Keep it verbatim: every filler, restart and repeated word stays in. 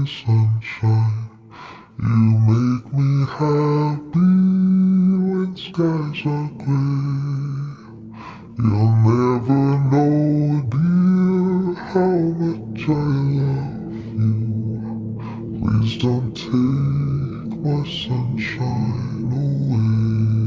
sunshine. You make me happy when skies are gray. You'll never know, dear, how much I love you. Please don't take my sunshine away.